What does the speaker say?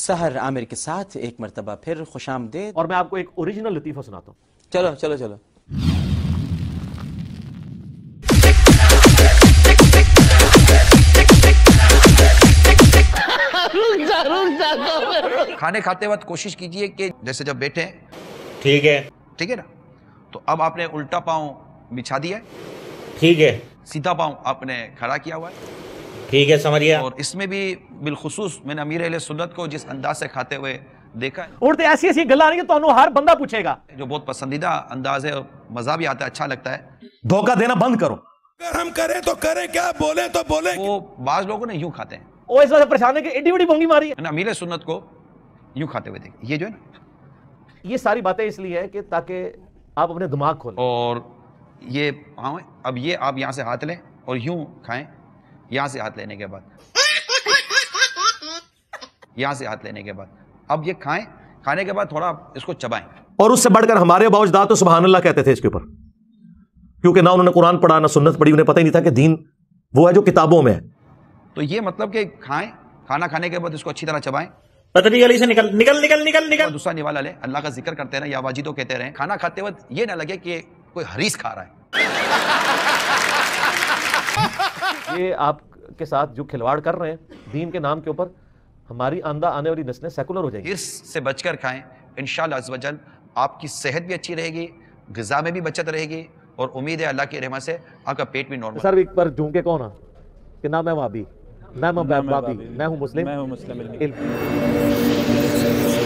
सहर आमिर के साथ एक मरतबा फिर खुशामदीद। और मैं आपको एक ओरिजिनल लतीफ़ा सुनाता हूँ। चलो चलो चलो। खाने खाते वक्त कोशिश कीजिए कि जैसे जब बैठे, ठीक है ना, तो अब आपने उल्टा पाँव बिछा दिया है, ठीक है, सीधा पाँव आपने खड़ा किया हुआ है, ठीक है, समझ गया। और इसमें भी बिलखुसूस मैंने अमीर अहले सुन्नत को जिस अंदाज से खाते हुए देखा है, और तो ऐसी ऐसी गल्ला नहीं तो हर बंदा पूछेगा, जो बहुत पसंदीदा अंदाज है और मजा भी आता है, अच्छा लगता है। धोखा देना बंद करो। अगर हम करें तो करें क्या, बोले तो बोले। वो बाज लोगों ने यूं खाते हैं, वो इस वजह से परेशान है कि एडी बड़ी बोंगी मारी है। अमीर सुन्नत को यूं खाते हुए देखे, ये जो है ना, ये सारी बातें इसलिए है कि ताकि आप अपने दिमाग खोलें। और ये हाँ, अब ये आप यहाँ से हाथ लें और यूं खाएं, यहाँ से हाथ लेने के बाद, यहाँ से हाथ लेने के बाद, अब ये खाएं, खाने के बाद थोड़ा इसको चबाएं। और उससे बढ़कर हमारे बावजदाद तो सुभान अल्लाह कहते थे इसके ऊपर, क्योंकि ना उन्होंने कुरान पढ़ा ना सुन्नत पढ़ी, उन्हें पता ही नहीं था कि दीन वो है जो किताबों में है। तो ये मतलब कि खाएं, खाना खाने के बाद इसको अच्छी तरह चबाएं, पतली गली से निकल निकल निकल निकल निकल। और दूसरा निवाला ले, अल्लाह का जिक्र करते रहें या वाजिदो कहते रहें। खाना खाते वक्त ये ना लगे कि कोई हरीस खा रहा है। ये आपके साथ जो खिलवाड़ कर रहे हैं दीन के नाम के ऊपर, हमारी आने वाली नस्लें सेकुलर हो जाएंगी। इससे बचकर खाएं, इंशाअल्लाह अज़्ज़ वजल आपकी सेहत भी अच्छी रहेगी, ग़िज़ा में भी बचत रहेगी, और उम्मीद है अल्लाह की रहमत से आपका पेट भी नॉर्मल। सर एक बार झूम के कौन है कि ना मैं वाबी, ना मैं बाबी, मैं हूँ मुस्लिम।